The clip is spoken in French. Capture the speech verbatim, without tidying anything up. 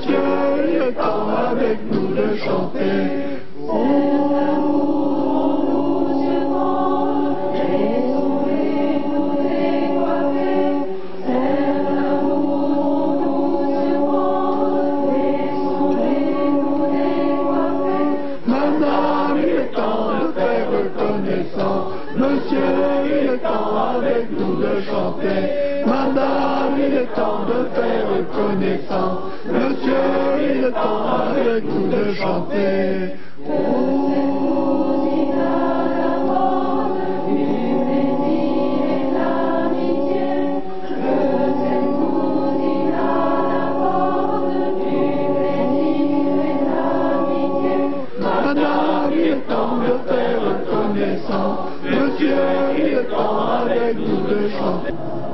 Monsieur, il est temps avec nous de chanter. Madame, il est temps de faire reconnaissance. Monsieur, il est temps avec nous de chanter. Madame, il est temps de faire reconnaissance. Monsieur, il est temps avec nous de chanter. Oh. Madame, il est temps de faire reconnaissance. Monsieur, il est temps avec nous de chanter.